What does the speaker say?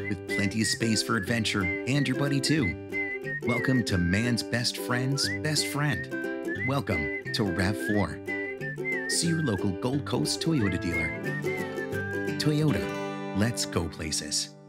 with plenty of space for adventure and your buddy too. Welcome to man's best friend's best friend. Welcome to RAV4. See your local Gold Coast Toyota dealer. Toyota, let's go places.